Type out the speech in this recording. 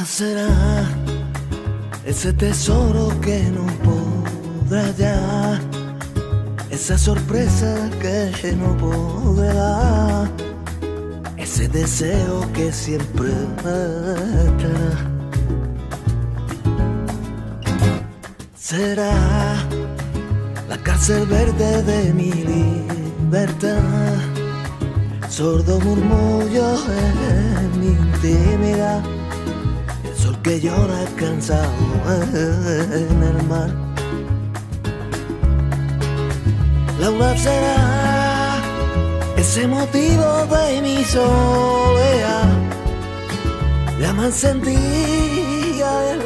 será ese tesoro que no podrá hallar, esa sorpresa que no podrá dar, ese deseo que siempre estará. Será la cárcel verde de mi libertad, sordo murmullo en mi intimidad, el sol que llora cansado en el mar. La luna será ese motivo de mi soledad, llama encendida en